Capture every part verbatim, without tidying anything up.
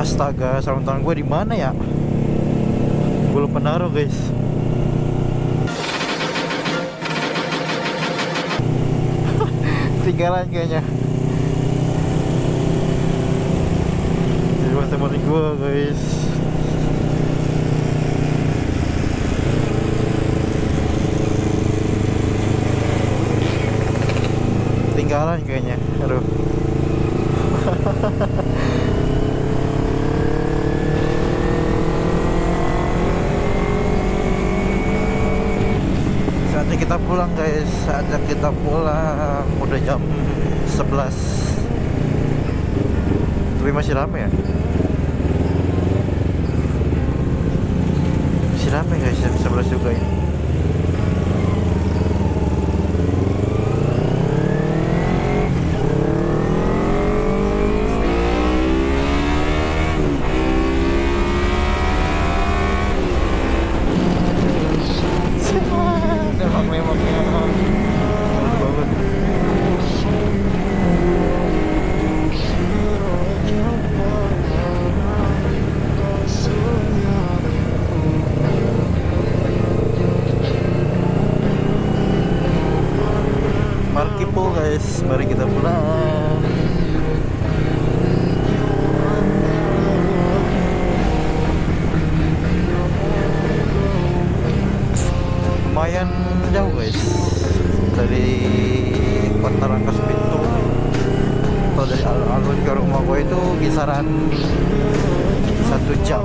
Astaga, sarung tangan gue di mana ya? Gue lupa naruh guys. Tinggalan kayaknya. Jadi teman gue guys. Tinggalan kayaknya. Aduh. Saatnya kita pulang guys, saatnya kita pulang. Udah jam sebelas. Tapi masih rame ya? Masih rame guys, jam sebelas juga ini. Markipo guys, mari kita pulang. Lumayan jauh guys, dari Kota Rangkas Bitung atau dari alun-alun ke rumah gue itu kisaran satu jam.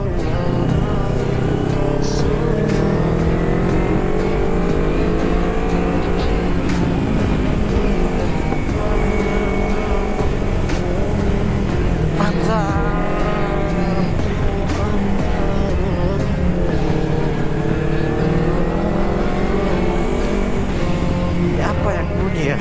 Ya.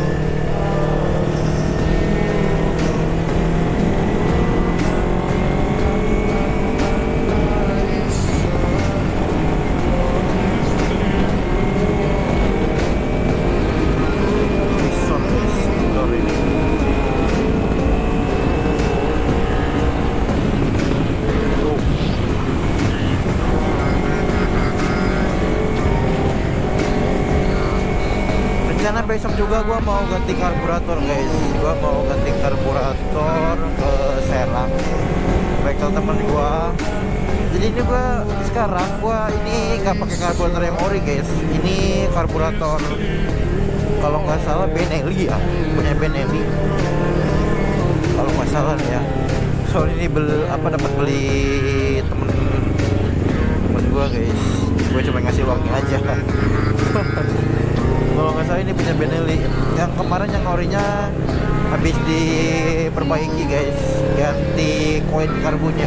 Karena besok juga gua mau ganti karburator guys, gua mau ganti karburator ke Serang, bengkel temen gua. Jadi ini gua sekarang gua ini nggak pakai karburator yang ori guys, ini karburator kalau nggak salah Benelli ya, punya Benelli kalau nggak salah ya. Soal ini bel apa dapat beli temen temen gua guys, gua cuma ngasih uangnya aja. Kalau nggak salah ini punya Benelli. Yang kemarin yang orinya habis diperbaiki guys, ganti koin karbunya.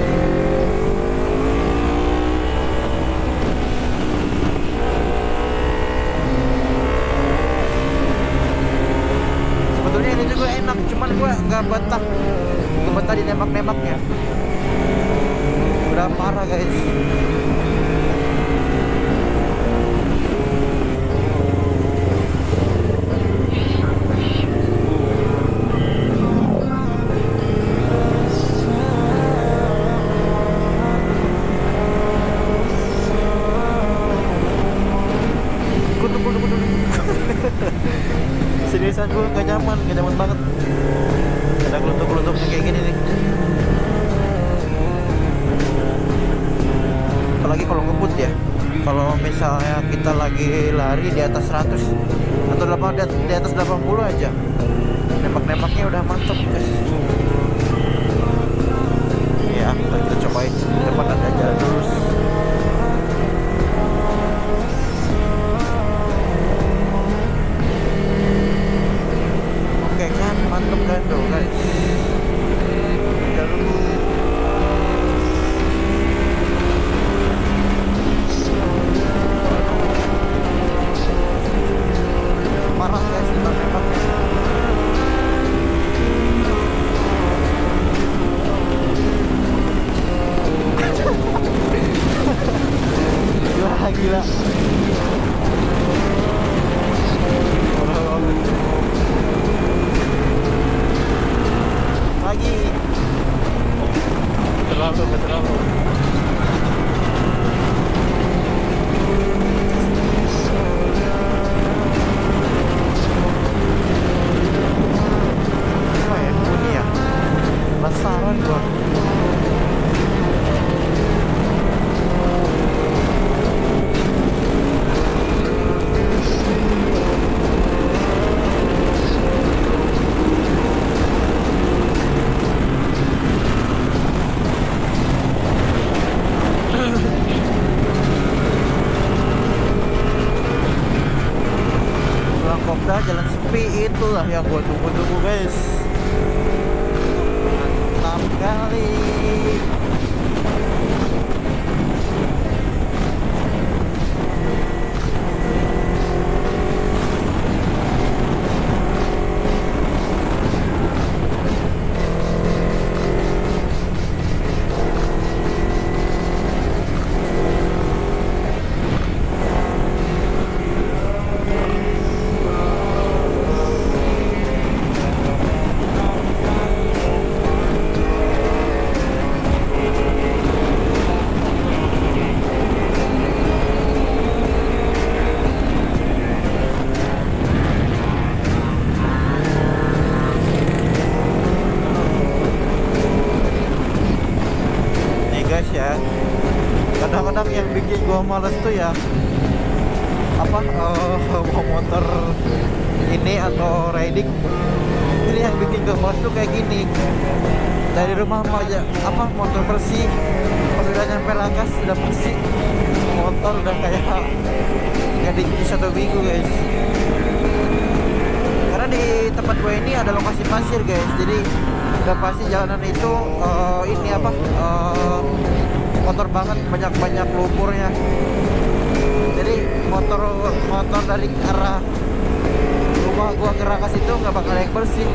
Sebetulnya ini juga enak, cuman gua nggak betah, nggak betah di nembak-nembaknya. Udah parah guys. Seriusan gue gak nyaman, gak nyaman banget. Ada kelutuk-kelutuknya kayak gini nih. Apalagi kalau ngebut ya. Kalau misalnya kita lagi lari di atas seratus atau di atas delapan puluh aja, nembak-nembaknya udah mantap guys. Ya, kita cobain depan ada jalan lurus. Oke kan, mantep kan tuh guys. Jalan parah guys, tembak-tembaknya. terlalu, nggak terlalu. Apa ya ini ya? Penasaran gua. Kopda jalan sepi, itulah yang gua tunggu-tunggu guys. Mantap kali. Guys ya, kadang-kadang yang bikin gua males tuh ya apa uh, mau motor ini atau riding ini yang bikin gua males tuh kayak gini. Dari rumah aja apa motor bersih, pas udah nyampe Rangkas udah bersih, motor udah kayak nggak dicuci satu minggu guys. Karena di tempat gue ini ada lokasi pasir guys, jadi udah pasti jalanan itu uh, ini apa uh, kotor banget, banyak-banyak lumpurnya. Jadi motor motor dari arah rumah gua ke Rangkas itu nggak bakal yang bersih.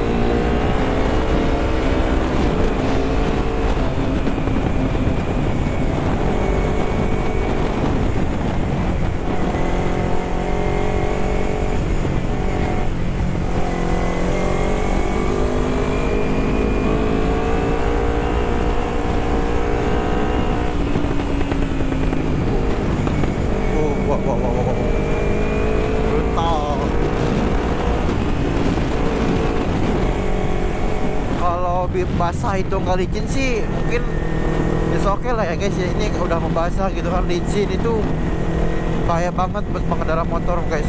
Basah itu nggak licin sih mungkin is oke okay lah ya guys ya. Ini udah membasah gitu kan, licin itu bahaya banget buat pengendara motor guys.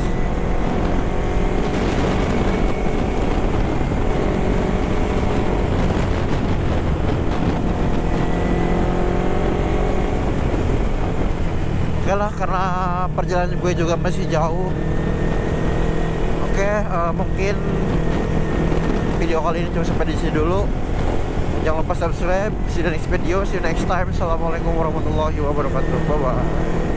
Oke lah, karena perjalanan gue juga masih jauh. Oke, uh, mungkin video kali ini cuma sampai di sini dulu. Jangan lupa subscribe. See you in the next video. See you next time. Assalamualaikum warahmatullahi wabarakatuh. Bye bye.